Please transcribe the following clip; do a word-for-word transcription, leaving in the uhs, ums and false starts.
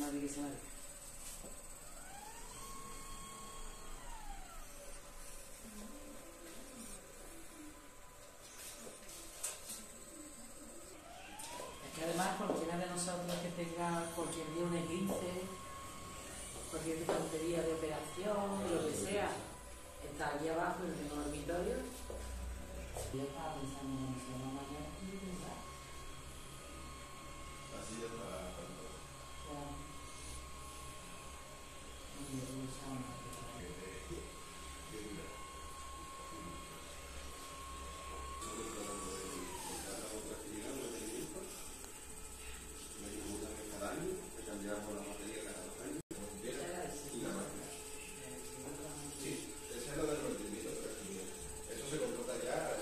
madre que se madre. Es que además cualquiera de nosotros que tenga cualquier día un esguince, cualquier tontería de operación, lo que sea, está aquí abajo en el dormitorio. Yo estaba pensando en eso, no mañana y ¿verdad? Así ya está. Ya. Muy bien, muy sana. Qué dura. Nosotros tratando de buscar la otra actividad, un mantenimiento. Me ejecutan cada año, que cambiamos la batería cada dos años. Y la máquina. Sí, esa es la del mantenimiento, pero eso se contrata ya.